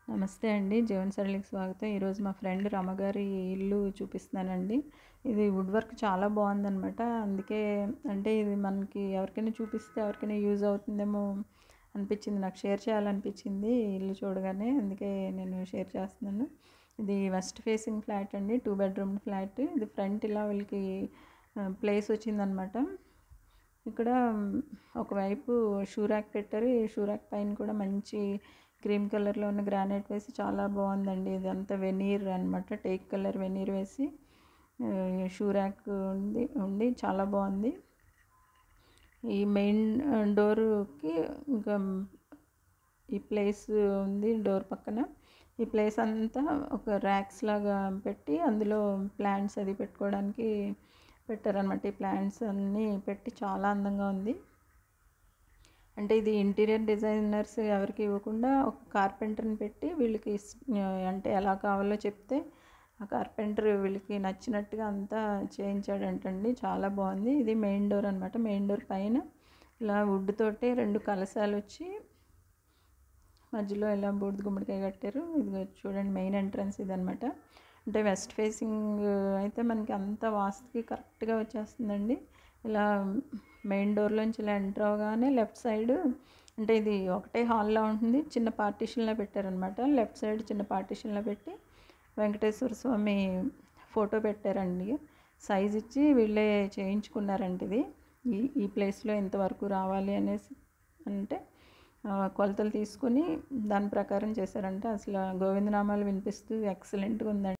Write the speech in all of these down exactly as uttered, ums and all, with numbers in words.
నమస్తే అండి. జీవన సరళికి స్వాగతం. ఈరోజు మా ఫ్రెండ్ రమగారి ఇల్లు చూపిస్తున్నానండి. ఇది వుడ్ వర్క్ చాలా బాగుందనమాట. అందుకే అంటే ఇది మనకి ఎవరికైనా చూపిస్తే ఎవరికైనా యూజ్ అవుతుందేమో అనిపించింది. నాకు షేర్ చేయాలనిపించింది ఇల్లు చూడగానే. అందుకే నేను షేర్ చేస్తున్నాను. ఇది వెస్ట్ ఫేసింగ్ ఫ్లాట్ అండి. Two bedroom flat. ఇది ఫ్రంట్ ఇలా వీళ్ళకి ప్లేస్ వచ్చిందనమాట. ఇక్కడ ఒకవైపు షూ ర్యాక్ పెట్టారు. ఈ షూ ర్యాక్ పైన కూడా మంచి క్రీమ్ కలర్లో ఉన్న గ్రానైట్ వేసి చాలా బాగుందండి. ఇదంతా వెనీర్ అనమాట. టేక్ కలర్ వెనీర్ వేసి షూ ర్యాక్ ఉంది ఉండి చాలా బాగుంది. ఈ మెయిన్ డోర్కి ఇంకా ఈ ప్లేస్ ఉంది డోర్ పక్కన. ఈ ప్లేస్ అంతా ఒక ర్యాక్స్ లాగా పెట్టి అందులో ప్లాంట్స్ అది పెట్టుకోవడానికి పెట్టారనమాట. ఈ ప్లాంట్స్ అన్నీ పెట్టి చాలా అందంగా ఉంది. అంటే ఇది ఇంటీరియర్ డిజైనర్స్ ఎవరికి ఇవ్వకుండా ఒక కార్పెంటర్ని పెట్టి వీళ్ళకి అంటే ఎలా కావాలో చెప్తే ఆ కార్పెంటర్ వీళ్ళకి నచ్చినట్టుగా అంతా చేయించాడంటండి. చాలా బాగుంది. ఇది మెయిన్ డోర్ అనమాట. మెయిన్ డోర్ పైన ఇలా వుడ్ తోటి రెండు కలశాలు వచ్చి మధ్యలో ఇలా బూడిద గుమ్మడికాయ కట్టారు. ఇది చూడండి మెయిన్ ఎంట్రన్స్ ఇదనమాట. అంటే వెస్ట్ ఫేసింగ్ అయితే మనకి అంత వాస్తుకి కరెక్ట్గా వచ్చేస్తుందండి. ఇలా మెయిన్ డోర్లోంచి ఇలా ఎంటర్ అవగానే లెఫ్ట్ సైడ్ అంటే ఇది ఒకటే హాల్లో ఉంటుంది. చిన్న పార్టీషన్లో పెట్టారనమాట. లెఫ్ట్ సైడ్ చిన్న పార్టీషన్లో పెట్టి వెంకటేశ్వర స్వామి ఫోటో పెట్టారండి. సైజ్ ఇచ్చి వీళ్ళే చేయించుకున్నారంట. ఇది ఈ ఈ ప్లేస్లో ఇంతవరకు రావాలి అనేసి అంటే కొలతలు తీసుకుని దాని ప్రకారం చేశారంట. అసలు గోవిందనామాలు వినిపిస్తూ ఎక్సలెంట్గా ఉందండి.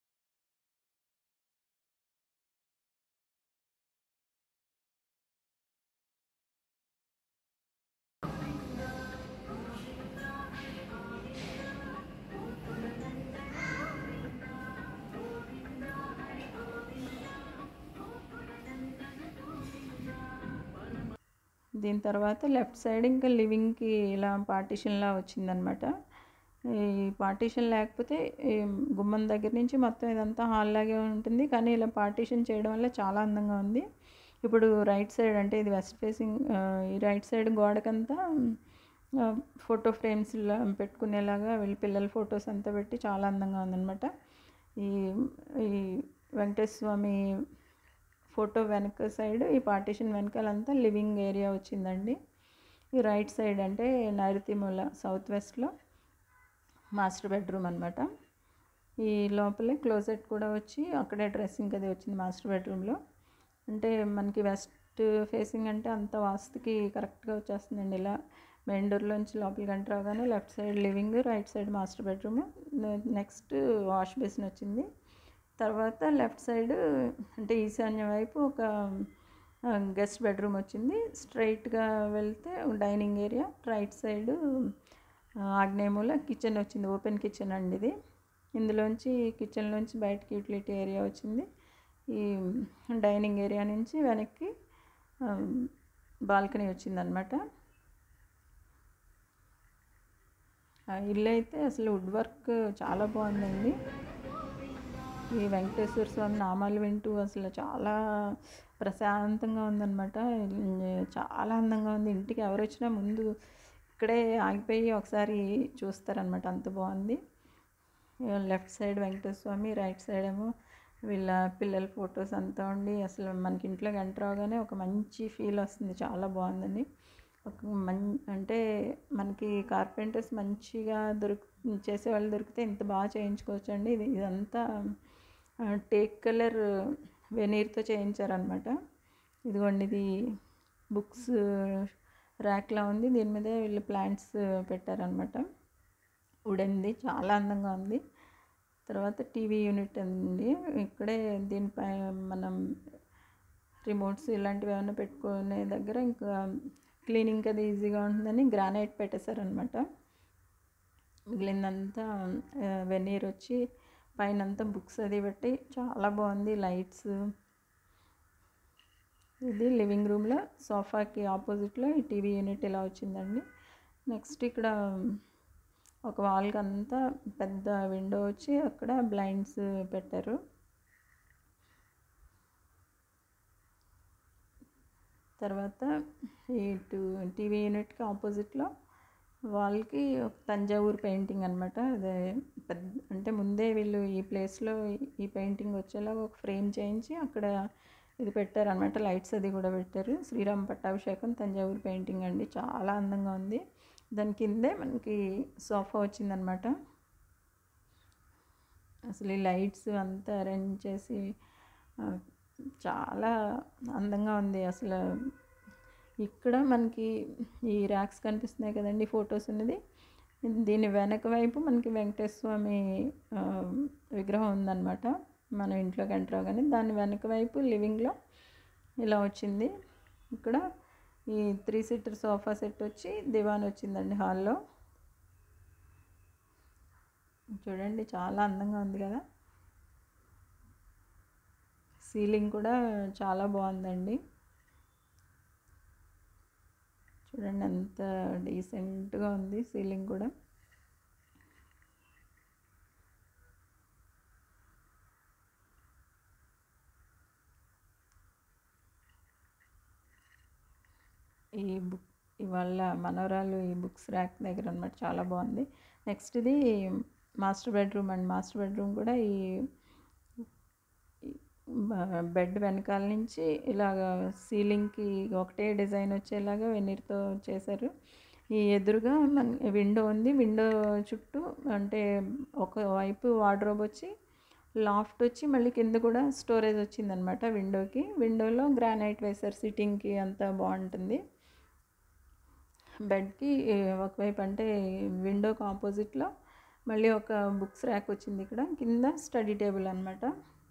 దీని తర్వాత లెఫ్ట్ సైడ్ ఇంకా లివింగ్కి ఇలా పార్టీషన్లా వచ్చిందనమాట. ఈ పార్టీషన్ లేకపోతే గుమ్మం దగ్గర నుంచి మొత్తం ఇదంతా హాల్ లాగే ఉంటుంది. కానీ ఇలా పార్టీషన్ చేయడం వల్ల చాలా అందంగా ఉంది. ఇప్పుడు రైట్ సైడ్ అంటే ఇది వెస్ట్ ఫేసింగ్, ఈ రైట్ సైడ్ గోడకంతా ఫోటో ఫ్రేమ్స్ ఇలా పెట్టుకునేలాగా వీళ్ళ పిల్లల ఫొటోస్ అంతా పెట్టి చాలా అందంగా ఉందన్నమాట. ఈ ఈ వెంకటేశ్వర స్వామి ఫోటో వెనక సైడ్ ఈ పార్టీషన్ వెనకాలంతా లివింగ్ ఏరియా వచ్చిందండి. ఈ రైట్ సైడ్ అంటే నైరుతి మూల సౌత్ వెస్ట్లో మాస్టర్ బెడ్రూమ్ అనమాట. ఈ లోపలే క్లోజెట్ కూడా వచ్చి అక్కడే డ్రెస్సింగ్ అది వచ్చింది మాస్టర్ బెడ్రూమ్లో. అంటే మనకి వెస్ట్ ఫేసింగ్ అంటే అంత వాస్తుకి కరెక్ట్గా వచ్చేస్తుందండి. ఇలా మెయిన్ డోర్లోంచి లోపలికి ఎంటర్ అవగానే left side living, right side master bedroom, next wash basin వచ్చింది. తర్వాత లెఫ్ట్ సైడ్ అంటే ఈశాన్య వైపు ఒక గెస్ట్ బెడ్రూమ్ వచ్చింది. స్ట్రైట్గా వెళ్తే డైనింగ్ ఏరియా, రైట్ సైడ్ ఆగ్నేయమూల కిచెన్ వచ్చింది. ఓపెన్ కిచెన్ అండి ఇది. ఇందులోంచి కిచెన్లోంచి బయటకి యూటిలిటీ ఏరియా వచ్చింది. ఈ డైనింగ్ ఏరియా నుంచి వెనక్కి బాల్కనీ వచ్చిందనమాట. ఇల్లు అయితే అసలు వుడ్ వర్క్ చాలా బాగుందండి. ఈ వెంకటేశ్వర స్వామి నామాలు వింటూ అసలు చాలా ప్రశాంతంగా ఉందన్నమాట. చాలా అందంగా ఉంది. ఇంటికి ఎవరు వచ్చినా ముందు ఇక్కడే ఆగిపోయి ఒకసారి చూస్తారనమాట. అంత బాగుంది. Left side Venkateswara Swamy, right side ఏమో వీళ్ళ పిల్లల ఫొటోస్ అంతా ఉండి అసలు మనకి ఇంట్లోకి ఎంటర్ అవగానే ఒక మంచి ఫీల్ వస్తుంది. చాలా బాగుందండి. ఒక మం అంటే మనకి కార్పెంటర్స్ మంచిగా దొరికి చేసేవాళ్ళు దొరికితే ఇంత బాగా చేయించుకోవచ్చు అండి. ఇది ఇదంతా టేక్ కలర్ వెనీర్తో చేయించారనమాట. ఇదిగోండి ఇది బుక్స్ ర్యాక్లా ఉంది. దీని మీద వీళ్ళు ప్లాంట్స్ పెట్టారనమాట. వుడెన్ది చాలా అందంగా ఉంది. తర్వాత టీవీ యూనిట్ ఉంది. ఇక్కడే దీనిపై మనం రిమోట్స్ ఇలాంటివి ఏమైనా పెట్టుకునే దగ్గర ఇంకా క్లీనింగ్ అది ఈజీగా ఉంటుందని గ్రానైట్ పెట్టేశారనమాట. మిగిలిందంతా వెనీర్ వచ్చి పైన అంతా బుక్స్ అది పెట్టి చాలా బాగుంది. లైట్స్. ఇది లివింగ్ రూమ్లో సోఫాకి ఆపోజిట్లో ఈ టీవీ యూనిట్ ఇలా వచ్చిందండి. నెక్స్ట్ ఇక్కడ ఒక వాల్కి అంతా పెద్ద విండో వచ్చి అక్కడ బ్లైండ్స్ పెట్టారు. తర్వాత ఈ టూ టీవీ యూనిట్కి ఆపోజిట్లో వాల్కి ఒక తంజావూరు పెయింటింగ్ అనమాట. అదే పెద్ద అంటే ముందే వీళ్ళు ఈ ప్లేస్లో ఈ పెయింటింగ్ వచ్చేలాగా ఒక ఫ్రేమ్ చేయించి అక్కడ ఇది పెట్టారనమాట. లైట్స్ అది కూడా పెట్టారు. శ్రీరామ పట్టాభిషేకం తంజావూరు పెయింటింగ్ అండి, చాలా అందంగా ఉంది. దాని కిందే మనకి సోఫా వచ్చిందనమాట. అసలు ఈ లైట్స్ అంతా అరేంజ్ చేసి చాలా అందంగా ఉంది. అసలు ఇక్కడ మనకి ఈ ర్యాక్స్ కనిపిస్తున్నాయి కదండి, ఫొటోస్ ఉన్నది. దీని వెనక వైపు మనకి వెంకటేశ్వర స్వామి విగ్రహం ఉందన్నమాట. మనం ఇంట్లోకి ఎంటర్ అవగానే దాని వెనక వైపు లివింగ్లో ఇలా వచ్చింది. ఇక్కడ ఈ త్రీ సీటర్ సోఫా సెట్ వచ్చి దివాన్ వచ్చిందండి హాల్లో. చూడండి చాలా అందంగా ఉంది కదా. సీలింగ్ కూడా చాలా బాగుందండి. చూడండి ఎంత డీసెంట్గా ఉంది సీలింగ్ కూడా. ఈ బుక్ ఇవాళ మనవరాలు ఈ బుక్స్ ర్యాక్ దగ్గర అనమాట, చాలా బాగుంది. నెక్స్ట్ ఇది మాస్టర్ బెడ్రూమ్ అండి. మాస్టర్ బెడ్రూమ్ కూడా ఈ బెడ్ వెనకాల నుంచి ఇలాగ సీలింగ్కి ఒకటే డిజైన్ వచ్చేలాగా వెనీర్తో చేశారు. ఈ ఎదురుగా మన విండో ఉంది. విండో చుట్టూ అంటే ఒకవైపు వార్డ్రోబ్ వచ్చి లాఫ్ట్ వచ్చి మళ్ళీ కింద కూడా స్టోరేజ్ వచ్చిందనమాట విండోకి. విండోలో గ్రానైట్ వేశారు, సిట్టింగ్కి అంతా బాగుంటుంది. బెడ్కి ఒకవైపు అంటే విండోకి ఆపోజిట్లో మళ్ళీ ఒక బుక్స్ ర్యాక్ వచ్చింది. ఇక్కడ కింద స్టడీ టేబుల్ అనమాట.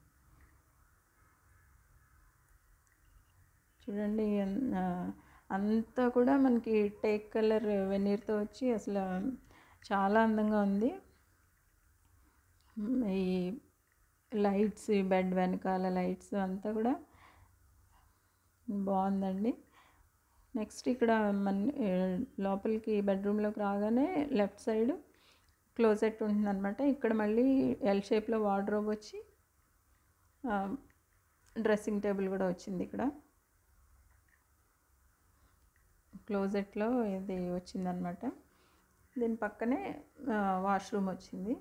చూడండి అంతా కూడా మనకి టేక్ కలర్ వెనీర్తో వచ్చి అసలు చాలా అందంగా ఉంది. ఈ లైట్స్, బెడ్ వెనకాల లైట్స్ అంతా కూడా బాగుందండి. నెక్స్ట్ ఇక్కడ మన లోపలికి బెడ్రూమ్లోకి రాగానే లెఫ్ట్ సైడ్ క్లోజెట్ ఉంటుందన్నమాట. ఇక్కడ మళ్ళీ ఎల్ షేప్లో వార్డ్రోబ్ వచ్చి డ్రెస్సింగ్ టేబుల్ కూడా వచ్చింది. ఇక్కడ క్లోజెట్లో ఇది వచ్చిందనమాట. దీని పక్కనే వాష్రూమ్ వచ్చింది.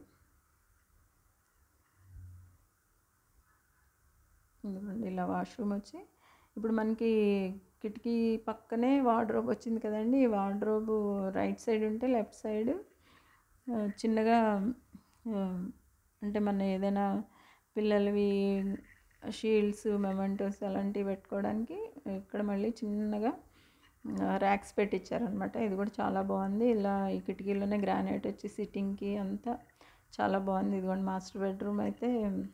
ఇదిగోండి ఇలా వాష్రూమ్ వచ్చి ఇప్పుడు మనకి కిటికీ పక్కనే వార్డ్రోబ్ వచ్చింది కదండి. ఈ వార్డ్రోబ్ రైట్ సైడ్ ఉంటే లెఫ్ట్ సైడ్ చిన్నగా అంటే మన ఏదైనా పిల్లలవి షీల్డ్స్, మెమెంటోస్ అలాంటివి పెట్టుకోవడానికి ఇక్కడ మళ్ళీ చిన్నగా ర్యాక్స్ పెట్టించారనమాట. ఇది కూడా చాలా బాగుంది. ఇలా ఈ కిటికీలోనే గ్రానైట్ వచ్చి సిట్టింగ్కి అంతా చాలా బాగుంది. ఇదిగోండి మాస్టర్ బెడ్రూమ్ అయితే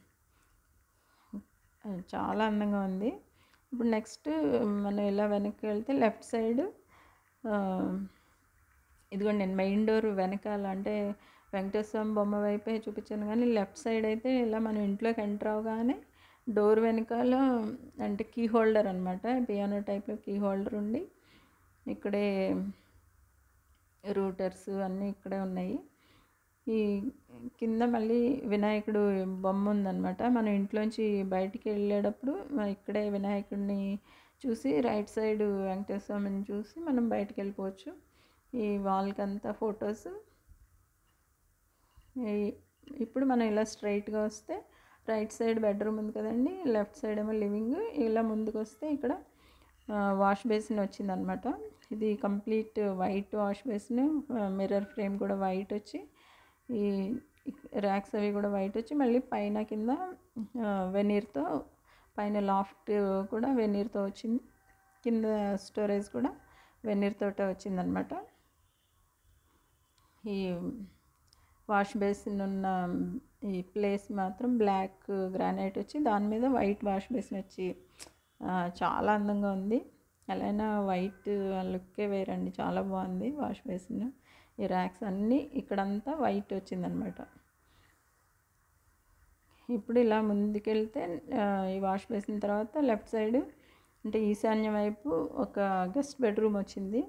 చాలా అందంగా ఉంది. ఇప్పుడు నెక్స్ట్ మనం ఇలా వెనక్కి వెళ్తే లెఫ్ట్ సైడ్ ఇదిగోండి నేను మెయిన్ డోర్ వెనకాల అంటే వెంకటేశ్వర స్వామి బొమ్మ వైపే చూపించాను, కానీ లెఫ్ట్ సైడ్ అయితే ఇలా మనం ఇంట్లోకి ఎంటర్ అవగానే డోర్ వెనకాల అంటే కీ హోల్డర్ అనమాట. పియానో టైప్లో కీ హోల్డర్ ఉండి ఇక్కడే రూటర్స్ అన్నీ ఇక్కడే ఉన్నాయి. ఈ కింద మళ్ళీ వినాయకుడు బొమ్మ ఉందన్నమాట. మనం ఇంట్లోంచి బయటికి వెళ్ళేటప్పుడు ఇక్కడే వినాయకుడిని చూసి రైట్ సైడ్ వెంకటేశ్వర స్వామిని చూసి మనం బయటికి వెళ్ళిపోవచ్చు. ఈ వాల్కి అంతా ఫొటోస్. ఇప్పుడు మనం ఇలా స్ట్రైట్గా వస్తే రైట్ సైడ్ బెడ్రూమ్ ఉంది కదండి, లెఫ్ట్ సైడ్ ఏమో లివింగ్. ఇలా ముందుకు వస్తే ఇక్కడ వాష్ బేసిన్ వచ్చిందనమాట. ఇది complete white wash basin, mirror frame కూడా వైట్ వచ్చి ఈ ర్యాక్స్ అవి కూడా వైట్ వచ్చి మళ్ళీ పైన కింద వెనీర్తో పైన లాఫ్ట్ కూడా వెనీర్తో వచ్చింది. కింద స్టోరేజ్ కూడా వెనీర్తోటే వచ్చిందనమాట. ఈ వాష్ బేసిన్ ఉన్న ఈ ప్లేస్ మాత్రం బ్లాక్ గ్రానైట్ వచ్చి దాని మీద వైట్ వాష్ బేసిన్ వచ్చి చాలా అందంగా ఉంది. అలానే వైట్ లుక్కే వేరండి, చాలా బాగుంది వాష్ బేసిన్. ఈ ర్యాక్స్ అన్నీ ఇక్కడంతా వైట్ వచ్చిందనమాట. ఇప్పుడు ఇలా ముందుకెళ్తే ఈ వాష్ బేసిన్ తర్వాత లెఫ్ట్ సైడ్ అంటే ఈశాన్య వైపు ఒక గెస్ట్ బెడ్రూమ్ వచ్చింది.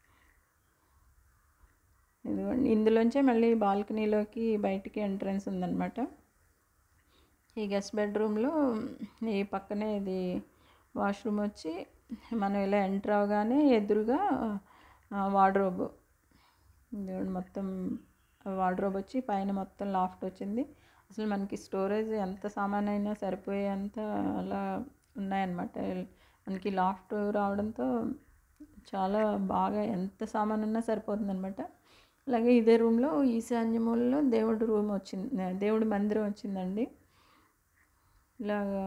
ఇదిగోండి ఇందులోంచే మళ్ళీ బాల్కనీలోకి బయటికి ఎంట్రన్స్ ఉందన్నమాట. ఈ గెస్ట్ బెడ్రూమ్లో ఈ పక్కనే ఇది వాష్రూమ్ వచ్చి మనం ఇలా ఎంటర్ అవగానే ఎదురుగా వార్డ్రోబ్ దేవుడు మొత్తం వార్డ్రోబ్ వచ్చి పైన మొత్తం లాఫ్ట్ వచ్చింది. అసలు మనకి స్టోరేజ్ ఎంత సామాన్ అయినా సరిపోయేంత అలా ఉన్నాయన్నమాట. మనకి లాఫ్ట్ రావడంతో చాలా బాగా ఎంత సామాన్ ఉన్నా సరిపోతుందన్నమాట. అలాగే ఇదే రూమ్లో ఈశాన్య మూలలో దేవుడి రూమ్ వచ్చింది, దేవుడి మందిరం వచ్చిందండి. ఇలాగా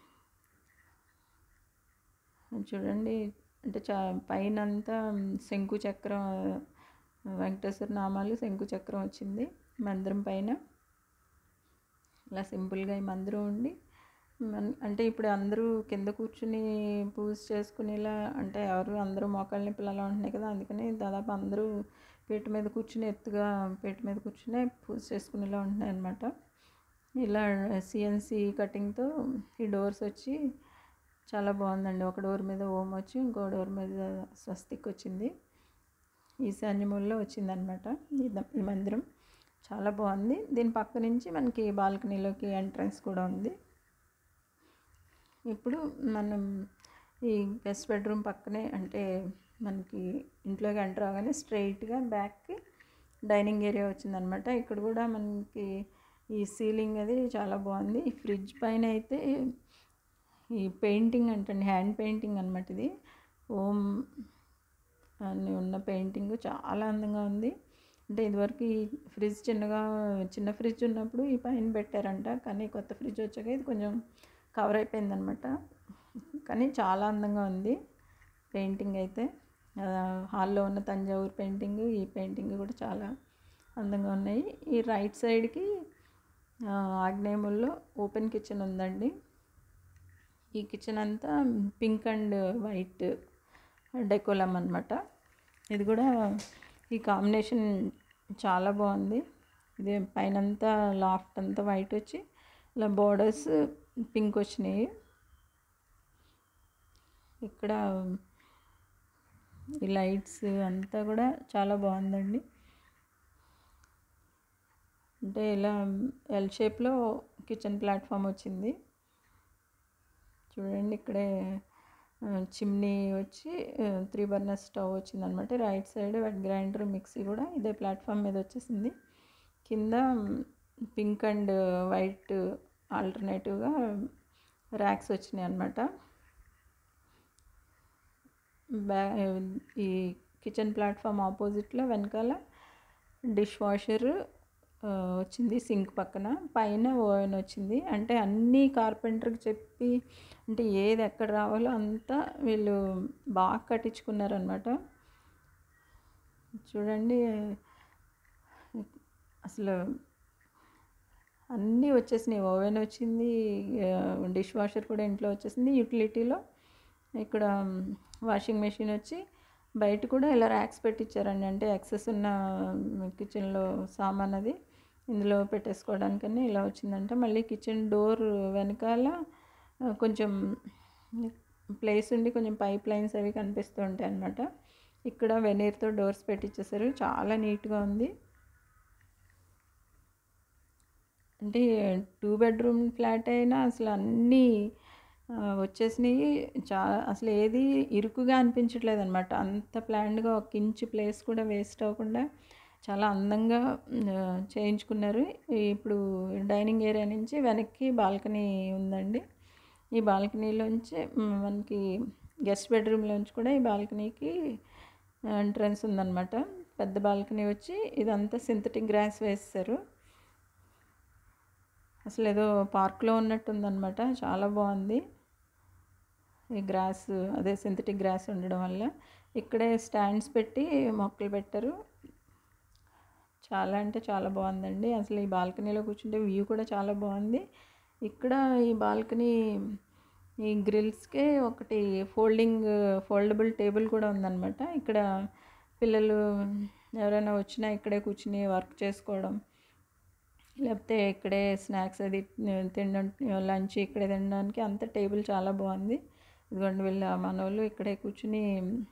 చూడండి, అంటే చా పైనంతా శంకు చక్రం, వెంకటేశ్వర నామాలు శంకు చక్రం వచ్చింది మందిరం పైన. ఇలా సింపుల్గా ఈ మందిరం ఉండి అంటే ఇప్పుడు అందరూ కింద కూర్చుని పూజ చేసుకునేలా, అంటే ఎవరు అందరూ మోకాళ్ళ నొప్పులు అలా ఉంటున్నాయి కదా, అందుకని దాదాపు అందరూ పీట మీద కూర్చుని ఎత్తుగా పీట మీద కూర్చునే పూజ చేసుకునేలా ఉంటున్నాయి అన్నమాట. ఇలా సిఎన్సి కటింగ్తో ఈ డోర్స్ వచ్చి చాలా బాగుందండి. ఒక డోర్ మీద ఓం వచ్చి ఇంకో డోర్ మీద స్వస్తిక్ వచ్చింది. ఈశాన్యమూలలో వచ్చిందనమాట ఈ మందిరం. చాలా బాగుంది. దీని పక్క నుంచి మనకి బాల్కనీలోకి ఎంట్రన్స్ కూడా ఉంది. ఇప్పుడు మనం ఈ గెస్ట్ బెడ్రూమ్ పక్కనే, అంటే మనకి ఇంట్లోకి ఎంటర్ అవగానే స్ట్రైట్గా బ్యాక్కి డైనింగ్ ఏరియా వచ్చిందనమాట. ఇక్కడ కూడా మనకి ఈ సీలింగ్ అది చాలా బాగుంది. ఈ ఫ్రిడ్జ్ పైన అయితే ఈ పెయింటింగ్ అంటండి, హ్యాండ్ పెయింటింగ్ అనమాట. ఇది ఓం అని ఉన్న పెయింటింగ్ చాలా అందంగా ఉంది. అంటే ఇదివరకు ఈ ఫ్రిడ్జ్ చిన్నగా చిన్న ఫ్రిడ్జ్ ఉన్నప్పుడు ఈ పైన పెట్టారంట, కానీ కొత్త ఫ్రిడ్జ్ వచ్చాక ఇది కొంచెం కవర్ అయిపోయిందనమాట. కానీ చాలా అందంగా ఉంది పెయింటింగ్ అయితే. హాల్లో ఉన్న తంజావూరు పెయింటింగ్, ఈ పెయింటింగ్ కూడా చాలా అందంగా ఉన్నాయి. ఈ రైట్ సైడ్కి ఆగ్నేయముల్లో ఓపెన్ కిచెన్ ఉందండి. ఈ కిచెన్ అంతా పింక్ అండ్ వైట్ డెకోలం అనమాట. ఇది కూడా ఈ కాంబినేషన్ చాలా బాగుంది. ఇది పైనంతా లాఫ్ట్ అంతా వైట్ వచ్చి ఇలా బోర్డర్స్ పింక్ వచ్చినాయి. ఇక్కడ ఈ లైట్స్ అంతా కూడా చాలా బాగుందండి. అంటే ఇలా ఎల్ షేప్లో కిచెన్ ప్లాట్ఫామ్ వచ్చింది. చూడండి, ఇక్కడే చిమ్నీ వచ్చి త్రీ బర్నర్ స్టవ్ వచ్చిందనమాట. Right side wet grinder, mixie కూడా ఇదే ప్లాట్ఫామ్ మీద వచ్చేసింది. కింద పింక్ అండ్ వైట్ ఆల్టర్నేటివ్గా ర్యాక్స్ వచ్చినాయి అన్నమాట. బ్యా ఈ కిచెన్ ప్లాట్ఫామ్ ఆపోజిట్లో వెనకాల డిష్ వాషర్ వచ్చింది సింక్ పక్కన. పైన ఓవెన్ వచ్చింది. అంటే అన్నీ కార్పెంటర్కి చెప్పి, అంటే ఏది ఎక్కడ రావాలో అంతా వీళ్ళు బాగా కట్టించుకున్నారనమాట. చూడండి, అసలు అన్నీ వచ్చేసినాయి. ఓవెన్ వచ్చింది, డిష్ వాషర్ కూడా ఇంట్లో వచ్చేసింది. యూటిలిటీలో ఇక్కడ వాషింగ్ మెషిన్ వచ్చి బయట కూడా ఇలా ర్యాక్స్ పెట్టించారండి. అంటే ఎక్సెస్ ఉన్న కిచెన్లో సామాన్ అది ఇందులో పెట్టేసుకోవడానికని ఇలా వచ్చిందంట. మళ్ళీ కిచెన్ డోర్ వెనకాల కొంచెం ప్లేస్ ఉండి కొంచెం పైప్ లైన్స్ అవి కనిపిస్తూ ఉంటాయి అన్నమాట. ఇక్కడ వెనీర్తో డోర్స్ పెట్టించేసారు. చాలా నీట్గా ఉంది. అంటే టూ బెడ్రూమ్ ఫ్లాట్ అయినా అసలు అన్నీ వచ్చేసినాయి. చా అసలు ఏది ఇరుకుగా అనిపించట్లేదు అనమాట. అంత ప్లాన్డ్గా ఒక ఇంచ్ ప్లేస్ కూడా వేస్ట్ అవ్వకుండా చాలా అందంగా చేయించుకున్నారు. ఇప్పుడు డైనింగ్ ఏరియా నుంచి వెనక్కి బాల్కనీ ఉందండి. ఈ బాల్కనీలోంచి మనకి గెస్ట్ బెడ్రూమ్లోంచి కూడా ఈ బాల్కనీకి ఎంట్రన్స్ ఉందన్నమాట. పెద్ద బాల్కనీ వచ్చి ఇదంతా సింథటిక్ గ్రాస్ వేస్తారు. అసలు ఏదో పార్క్లో ఉన్నట్టు ఉందన్నమాట. చాలా బాగుంది ఈ గ్రాస్, అదే సింథటిక్ గ్రాస్ ఉండడం వల్ల. ఇక్కడే స్టాండ్స్ పెట్టి మొక్కలు పెట్టారు. చాలా అంటే చాలా బాగుందండి. అసలు ఈ బాల్కనీలో కూర్చుంటే వ్యూ కూడా చాలా బాగుంది. ఇక్కడ ఈ బాల్కనీ ఈ గ్రిల్స్కే ఒకటి ఫోల్డింగ్ ఫోల్డబుల్ టేబుల్ కూడా ఉందన్నమాట. ఇక్కడ పిల్లలు ఎవరైనా వచ్చినా ఇక్కడే కూర్చుని వర్క్ చేసుకోవడం, లేకపోతే ఇక్కడే స్నాక్స్ అది తినడం, లంచ్ ఇక్కడే తినడానికి అంత టేబుల్ చాలా బాగుంది. ఇదిగోండి, వీళ్ళ మనోళ్ళు ఇక్కడే కూర్చుని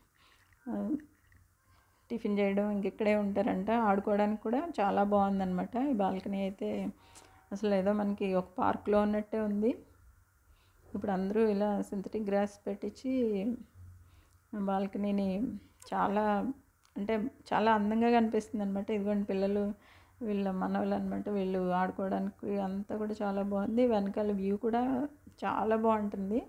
టిఫిన్ చేయడం, ఇంక ఇక్కడే ఉంటారంట. ఆడుకోవడానికి కూడా చాలా బాగుందన్నమాట. ఈ బాల్కనీ అయితే అసలు ఏదో మనకి ఒక పార్క్లో ఉన్నట్టే ఉంది. ఇప్పుడు అందరూ ఇలా సింథటిక్ గ్రాస్ పెట్టించి బాల్కనీని చాలా అంటే చాలా అందంగా కనిపిస్తుంది అనమాట. ఇదిగోండి పిల్లలు వీళ్ళ మనవలు అనమాట. వీళ్ళు ఆడుకోవడానికి అంతా కూడా చాలా బాగుంది. వెనకాల వ్యూ కూడా చాలా బాగుంటుంది.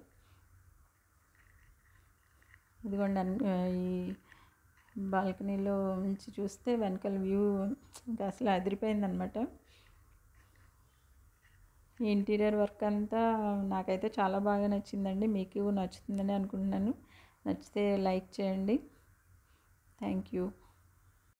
ఇదిగోండి అన్ ఈ బాల్కనీలో నుంచి చూస్తే వెనకాల వ్యూ ఇంకా అసలు అదిరిపోయిందనమాట. ఈ ఇంటీరియర్ వర్క్ అంతా నాకైతే చాలా బాగా నచ్చిందండి. మీకు నచ్చుతుందని అనుకుంటున్నాను. నచ్చితే లైక్ చేయండి. Thank you.